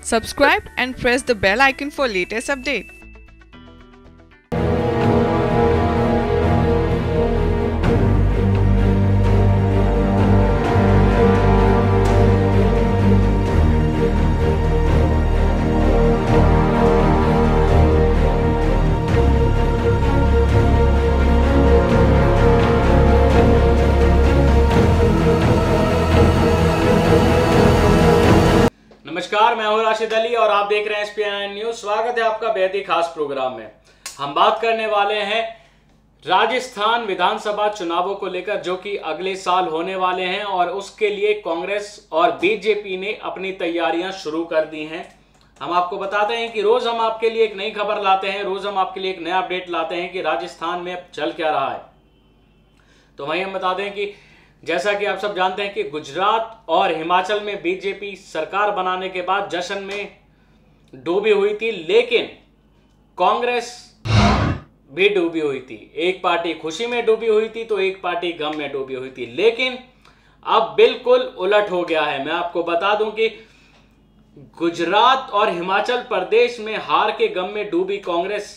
Subscribe and press the bell icon for latest update. नमस्कार, मैं हूं राशिद अली और आप देख रहे हैं SPN न्यूज। स्वागत है आपका बेहद ही खास प्रोग्राम में। हम बात करने वाले हैं राजस्थान विधानसभा चुनावों को लेकर, जो कि अगले साल होने वाले हैं और उसके लिए कांग्रेस और बीजेपी ने अपनी तैयारियां शुरू कर दी हैं। हम आपको बताते हैं कि रोज हम आपके लिए एक नई खबर लाते हैं, रोज हम आपके लिए एक नया अपडेट लाते हैं कि राजस्थान में अब चल क्या रहा है। तो वहीं हम बता दें कि जैसा कि आप सब जानते हैं कि गुजरात और हिमाचल में बीजेपी सरकार बनाने के बाद जश्न में डूबी हुई थी, लेकिन कांग्रेस भी डूबी हुई थी। एक पार्टी खुशी में डूबी हुई थी तो एक पार्टी गम में डूबी हुई थी, लेकिन अब बिल्कुल उलट हो गया है। मैं आपको बता दूं कि गुजरात और हिमाचल प्रदेश में हार के गम में डूबी कांग्रेस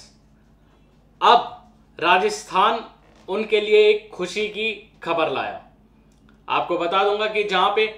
अब राजस्थान उनके लिए एक खुशी की खबर लाया। आपको बता दूंगा कि जहां पे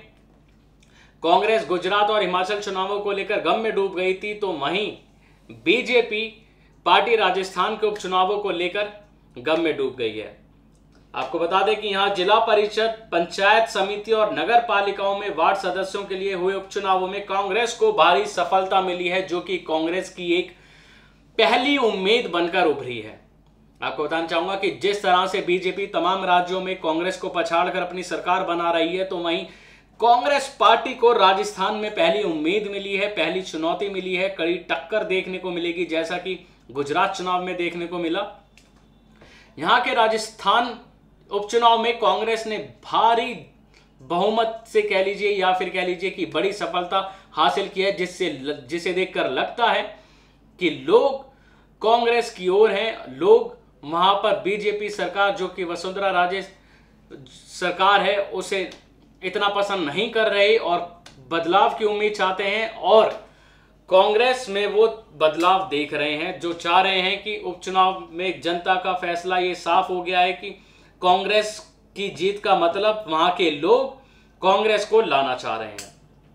कांग्रेस गुजरात और हिमाचल चुनावों को लेकर गम में डूब गई थी, तो वहीं बीजेपी पार्टी राजस्थान के उपचुनावों को लेकर गम में डूब गई है। आपको बता दें कि यहां जिला परिषद, पंचायत समिति और नगर पालिकाओं में वार्ड सदस्यों के लिए हुए उपचुनावों में कांग्रेस को भारी सफलता मिली है, जो कि कांग्रेस की एक पहली उम्मीद बनकर उभरी है। आपको बताना चाहूंगा कि जिस तरह से बीजेपी तमाम राज्यों में कांग्रेस को पछाड़कर अपनी सरकार बना रही है, तो वहीं कांग्रेस पार्टी को राजस्थान में पहली उम्मीद मिली है, पहली चुनौती मिली है, कड़ी टक्कर देखने को मिलेगी, जैसा कि गुजरात चुनाव में देखने को मिला। यहां के राजस्थान उपचुनाव में कांग्रेस ने भारी बहुमत से कह लीजिए या फिर कह लीजिए कि बड़ी सफलता हासिल की है, जिसे देखकर लगता है कि लोग कांग्रेस की ओर हैं। लोग वहां पर बीजेपी सरकार, जो कि वसुंधरा राजे सरकार है, उसे इतना पसंद नहीं कर रहे और बदलाव की उम्मीद चाहते हैं, और कांग्रेस में वो बदलाव देख रहे हैं, जो चाह रहे हैं कि उपचुनाव में जनता का फैसला ये साफ हो गया है कि कांग्रेस की जीत का मतलब वहां के लोग कांग्रेस को लाना चाह रहे हैं।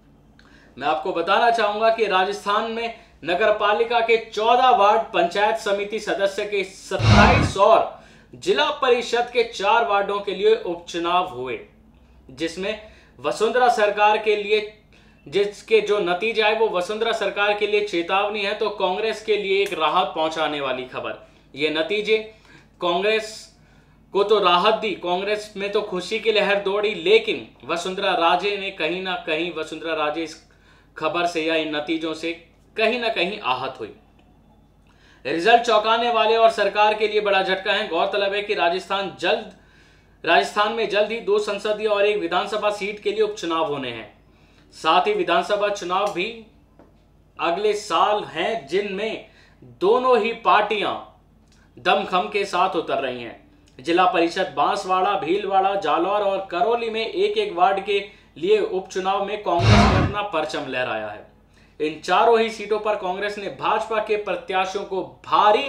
मैं आपको बताना चाहूंगा कि राजस्थान में नगर पालिका के 14 वार्ड, पंचायत समिति सदस्य के 27 और जिला परिषद के 4 वार्डों के लिए उपचुनाव हुए, जिसमें वसुंधरा सरकार के लिए, जिसके जो नतीजा है वो वसुंधरा सरकार के लिए चेतावनी है, तो कांग्रेस के लिए एक राहत पहुंचाने वाली खबर। ये नतीजे कांग्रेस को तो राहत दी, कांग्रेस में तो खुशी की लहर दौड़ी, लेकिन वसुंधरा राजे ने कहीं ना कहीं, वसुंधरा राजे इस खबर से या इन नतीजों से कहीं ना कहीं आहत हुई। रिजल्ट चौंकाने वाले और सरकार के लिए बड़ा झटका है। गौरतलब है कि राजस्थान में जल्द ही 2 संसदीय और 1 विधानसभा सीट के लिए उपचुनाव होने हैं। साथ ही विधानसभा चुनाव भी अगले साल हैं, जिनमें दोनों ही पार्टियां दमखम के साथ उतर रही हैं। जिला परिषद बांसवाड़ा, भीलवाड़ा, जालौर और करौली में एक एक वार्ड के लिए उपचुनाव में कांग्रेस ने अपना परचम लहराया है। इन चारों ही सीटों पर कांग्रेस ने भाजपा के प्रत्याशियों को भारी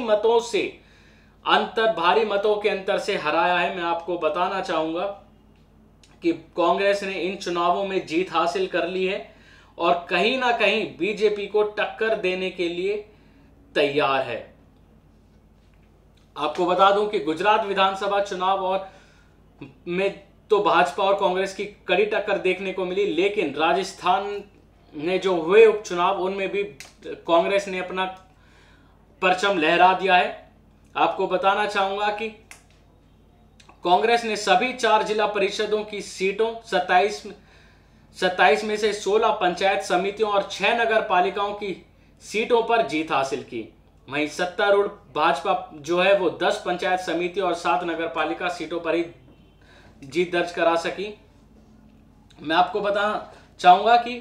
मतों के अंतर से हराया है। मैं आपको बताना चाहूंगा कि कांग्रेस ने इन चुनावों में जीत हासिल कर ली है और कहीं ना कहीं बीजेपी को टक्कर देने के लिए तैयार है। आपको बता दूं कि गुजरात विधानसभा चुनाव और में तो भाजपा और कांग्रेस की कड़ी टक्कर देखने को मिली, लेकिन राजस्थान ने जो हुए उपचुनाव, उनमें भी कांग्रेस ने अपना परचम लहरा दिया है। आपको बताना चाहूंगा कि कांग्रेस ने सभी 4 जिला परिषदों की सीटों, 27 में से 16 पंचायत समितियों और 6 नगर पालिकाओं की सीटों पर जीत हासिल की। वहीं सत्तारूढ़ भाजपा जो है वो 10 पंचायत समिति और 7 नगर पालिका सीटों पर ही जीत दर्ज करा सकी। मैं आपको बताना चाहूंगा कि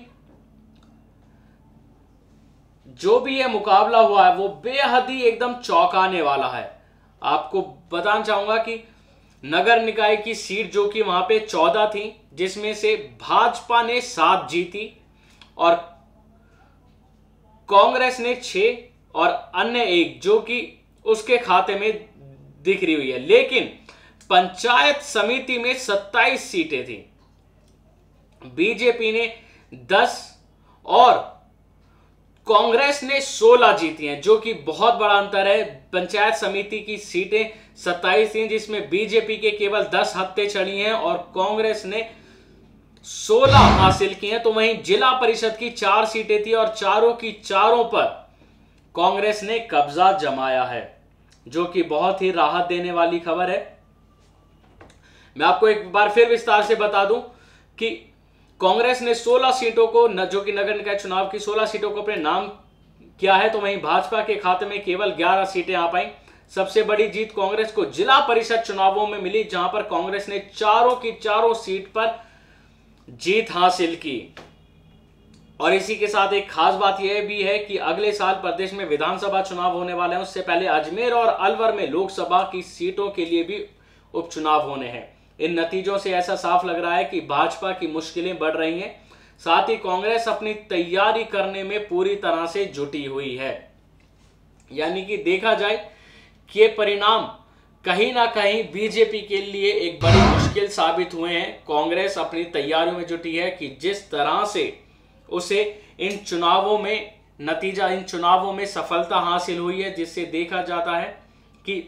जो भी ये मुकाबला हुआ है वो बेहद ही एकदम चौंकाने वाला है। आपको बताना चाहूंगा कि नगर निकाय की सीट जो कि वहां पे 14 थी, जिसमें से भाजपा ने 7 जीती और कांग्रेस ने 6 और अन्य 1 जो कि उसके खाते में दिख रही हुई है। लेकिन पंचायत समिति में 27 सीटें थी, बीजेपी ने 10 और कांग्रेस ने 16 जीती हैं, जो कि बहुत बड़ा अंतर है। पंचायत समिति की सीटें 27 थी जिसमें बीजेपी के केवल 10 हफ्ते चली हैं और कांग्रेस ने 16 हासिल की हैं। तो वहीं जिला परिषद की 4 सीटें थी और चारों की चारों पर कांग्रेस ने कब्जा जमाया है, जो कि बहुत ही राहत देने वाली खबर है। मैं आपको एक बार फिर विस्तार से बता दूं कि कांग्रेस ने 16 सीटों को जो कि नगर निकाय चुनाव की 16 सीटों को अपने नाम किया है, तो वहीं भाजपा के खाते में केवल 11 सीटें आ पाई। सबसे बड़ी जीत कांग्रेस को जिला परिषद चुनावों में मिली, जहां पर कांग्रेस ने चारों की चारों सीट पर जीत हासिल की। और इसी के साथ एक खास बात यह भी है कि अगले साल प्रदेश में विधानसभा चुनाव होने वाले हैं, उससे पहले अजमेर और अलवर में लोकसभा की सीटों के लिए भी उपचुनाव होने हैं। इन नतीजों से ऐसा साफ लग रहा है कि भाजपा की मुश्किलें बढ़ रही हैं, साथ ही कांग्रेस अपनी तैयारी करने में पूरी तरह से जुटी हुई है। यानी कि देखा जाए कि ये परिणाम कहीं ना कहीं बीजेपी के लिए एक बड़ी मुश्किल साबित हुए हैं। कांग्रेस अपनी तैयारियों में जुटी है कि जिस तरह से उसे इन चुनावों में सफलता हासिल हुई है, जिससे देखा जाता है कि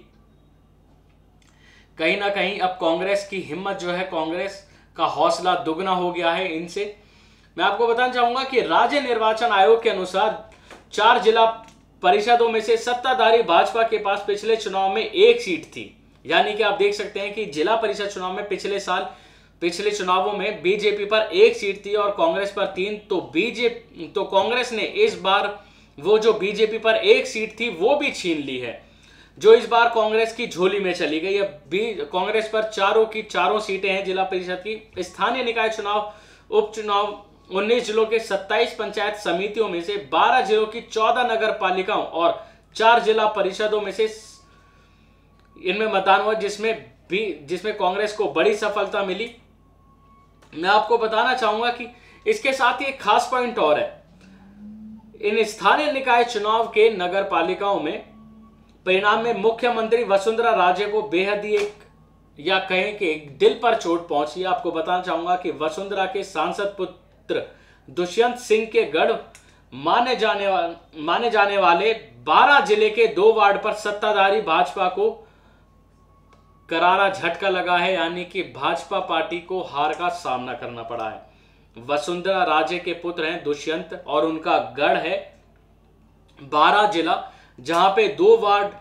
कहीं ना कहीं अब कांग्रेस की हिम्मत जो है, कांग्रेस का हौसला दुगना हो गया है इनसे। मैं आपको बताना चाहूंगा कि राज्य निर्वाचन आयोग के अनुसार 4 जिला परिषदों में से सत्ताधारी भाजपा के पास पिछले चुनाव में 1 सीट थी। यानी कि आप देख सकते हैं कि जिला परिषद चुनाव में पिछले चुनावों में बीजेपी पर 1 सीट थी और कांग्रेस पर 3। तो कांग्रेस ने इस बार वो जो बीजेपी पर 1 सीट थी वो भी छीन ली है, जो इस बार कांग्रेस की झोली में चली गई है। कांग्रेस पर चारों की चारों सीटें हैं जिला परिषद की। स्थानीय निकाय चुनाव, उपचुनाव 19 जिलों के 27 पंचायत समितियों में से 12 जिलों की 14 नगर पालिकाओं और 4 जिला परिषदों में से इनमें मतदान हुआ, जिसमें कांग्रेस को बड़ी सफलता मिली। मैं आपको बताना चाहूंगा कि इसके साथ ही एक खास पॉइंट और है। इन स्थानीय निकाय चुनाव के नगर पालिकाओं में परिणाम में मुख्यमंत्री वसुंधरा राजे को बेहद ही या कहें कि दिल पर चोट पहुंची। आपको बताना चाहूंगा कि वसुंधरा के सांसद पुत्र दुष्यंत सिंह के गढ़ माने जाने वाले 12 जिले के 2 वार्ड पर सत्ताधारी भाजपा को करारा झटका लगा है, यानी कि भाजपा पार्टी को हार का सामना करना पड़ा है। वसुंधरा राजे के पुत्र हैं दुष्यंत और उनका गढ़ है 12 जिला, जहां पे 2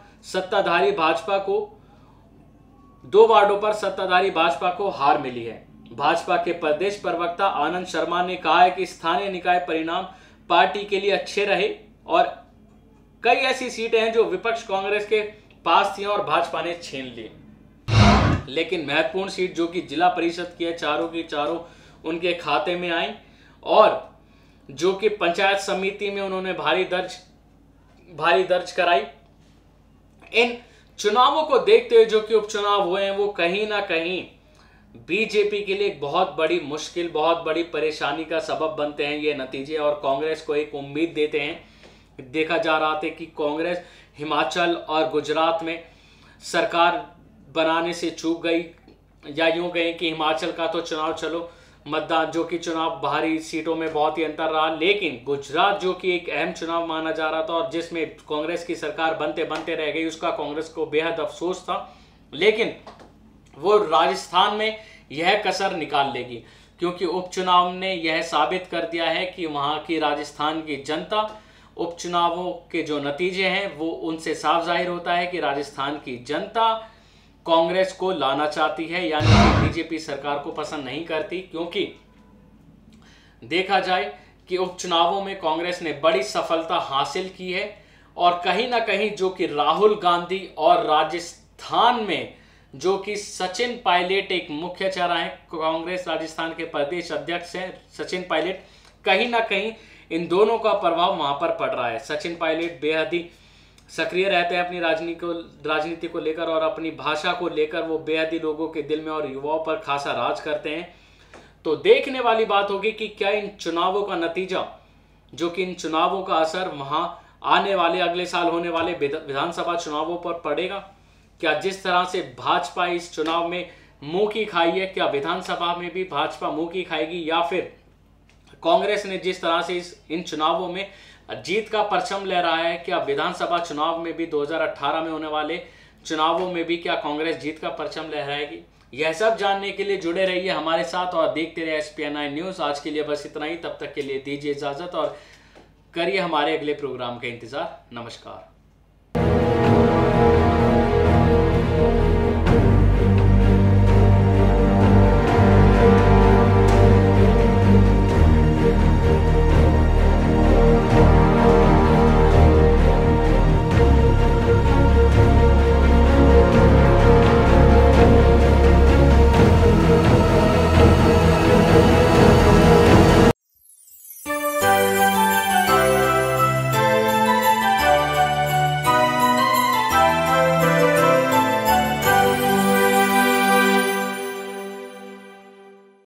वार्डों पर सत्ताधारी भाजपा को हार मिली है। भाजपा के प्रदेश प्रवक्ता आनंद शर्मा ने कहा है कि स्थानीय निकाय परिणाम पार्टी के लिए अच्छे रहे और कई ऐसी सीटें हैं जो विपक्ष कांग्रेस के पास थी और भाजपा ने छीन ली। लेकिन महत्वपूर्ण सीट जो कि जिला परिषद की है, चारों की चारों उनके खाते में आई और जो कि पंचायत समिति में उन्होंने भारी दर्ज कराई। इन चुनावों को देखते हुए जो कि उपचुनाव हुए हैं, वो कहीं ना कहीं बीजेपी के लिए एक बहुत बड़ी मुश्किल, बहुत बड़ी परेशानी का सबब बनते हैं ये नतीजे, और कांग्रेस को एक उम्मीद देते हैं। देखा जा रहा था कि कांग्रेस हिमाचल और गुजरात में सरकार बनाने से चूक गई, या यूं कहें कि हिमाचल का तो चुनाव चलो मतदान जो कि चुनाव बाहरी सीटों में बहुत ही अंतर रहा, लेकिन गुजरात जो कि एक अहम चुनाव माना जा रहा था और जिसमें कांग्रेस की सरकार बनते बनते रह गई, उसका कांग्रेस को बेहद अफसोस था। लेकिन वो राजस्थान में यह कसर निकाल लेगी, क्योंकि उपचुनाव ने यह साबित कर दिया है कि वहां की राजस्थान की जनता, उपचुनावों के जो नतीजे हैं वो उनसे साफ जाहिर होता है कि राजस्थान की जनता कांग्रेस को लाना चाहती है, यानी कि बीजेपी सरकार को पसंद नहीं करती। क्योंकि देखा जाए कि उपचुनावों में कांग्रेस ने बड़ी सफलता हासिल की है और कहीं ना कहीं जो कि राहुल गांधी और राजस्थान में जो कि सचिन पायलट एक मुख्य चेहरा है, कांग्रेस राजस्थान के प्रदेश अध्यक्ष हैं सचिन पायलट, कहीं ना कहीं इन दोनों का प्रभाव वहां पर पड़ रहा है। सचिन पायलट बेहद ही सक्रिय रहते हैं अपनी राजनीति को लेकर और अपनी भाषा को लेकर, वो बेहद ही लोगों के दिल में और युवाओं पर खासा राज करते हैं। तो देखने वाली बात होगी कि क्या इन चुनावों का नतीजा जो कि इन चुनावों का असर वहां आने वाले अगले साल होने वाले विधानसभा चुनावों पर पड़ेगा? क्या जिस तरह से भाजपा इस चुनाव में मुंह की खाई है, क्या विधानसभा में भी भाजपा मुंह की खाएगी, या फिर कांग्रेस ने जिस तरह से इन चुनावों में जीत का परचम लहराया है, क्या विधानसभा चुनाव में भी 2018 में होने वाले चुनावों में भी क्या कांग्रेस जीत का परचम लहराएगी? यह सब जानने के लिए जुड़े रहिए हमारे साथ और देखते रहिए SPN9 न्यूज। आज के लिए बस इतना ही, तब तक के लिए दीजिए इजाजत और करिए हमारे अगले प्रोग्राम का इंतजार। नमस्कार।